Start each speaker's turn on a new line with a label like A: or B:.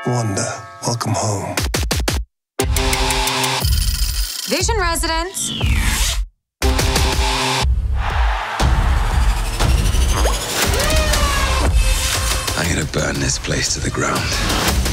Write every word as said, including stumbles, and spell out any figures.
A: Wanda, welcome home.
B: Vision residents.
C: I'm gonna burn this place to the ground.